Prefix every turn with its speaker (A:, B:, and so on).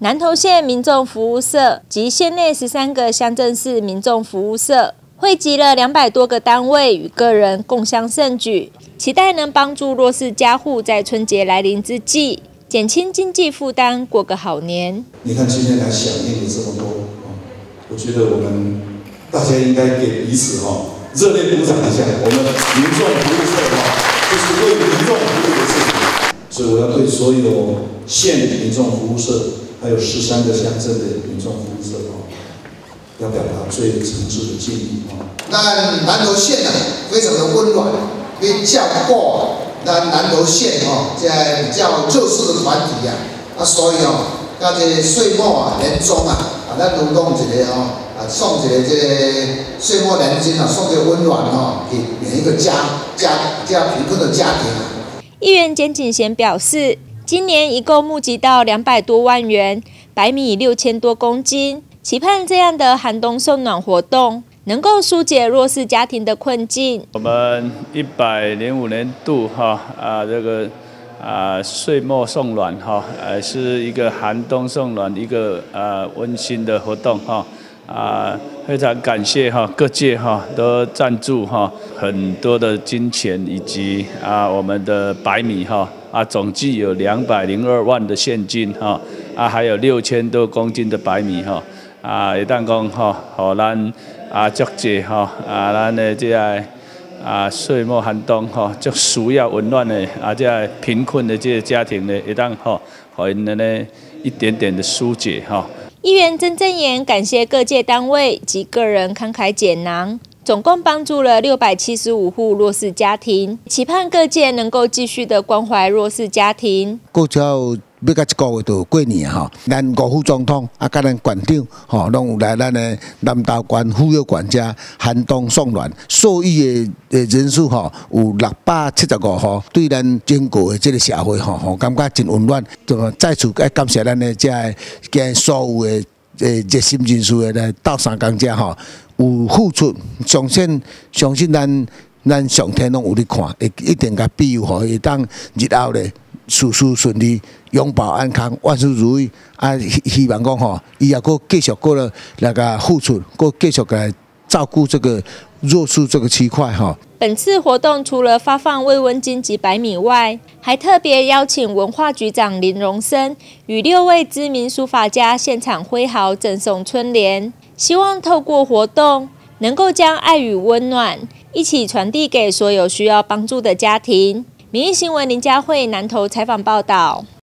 A: 南投县民众服务社及县内13个乡镇市民众服务社汇集了200多个单位与个人共襄盛举，期待能帮助弱势家户在春节来临之际减轻经济负担，过个好年。
B: 你看今天来响应了这么多，我觉得我们大家应该给彼此热烈鼓掌一下。我们民众服务社就是为民众服务的事情，所以我要对所有县民众服务社，还有13个乡镇的民众服务社要表达最诚挚的敬意。
C: 那南投县非常的温暖，比较过咱南投县这比较弱势的团体所以到这岁末年终咱都讲一个送一个这个岁末年金送这个温暖给每一个家贫困的家庭
A: 议员简景贤表示，今年一共募集到200多万元，白米6000多公斤，期盼这样的寒冬送暖活动能够疏解弱势家庭的困境。
D: 我们105年度这个岁末送暖是一个寒冬送暖一个温馨的活动非常感谢各界都赞助很多的金钱以及我们的白米总计有202万的现金还有6000多公斤的白米会当讲互咱足济咱的这个岁末寒冬足需要温暖的这贫困的这个家庭呢，会当互因呢一点点的疏解
A: 议员曾正言感谢各界单位及个人慷慨解囊，总共帮助了675户弱势家庭，期盼各界能够继续的关怀弱势家庭。
E: 要到1个月就过年咱5副总统甲咱县长拢有来咱的南投县妇幼管家寒冬送暖，受益的人数有675户，对咱整个的这个社会感觉真温暖。再次要感谢咱的这所有的热心人士的斗三工者有付出，相信咱上天拢有咧看，会一定甲庇佑会当日后咧事事顺利，永保安康，万事如意。希望讲以后佫继续来个付出，佫继续来照顾这个弱势这个区块
A: 本次活动除了发放慰问金及白米外，还特别邀请文化局长林荣生与6位知名书法家现场挥毫赠送春联，希望透过活动能够将爱与温暖一起传递给所有需要帮助的家庭。民意新闻林佳慧南投采访报道。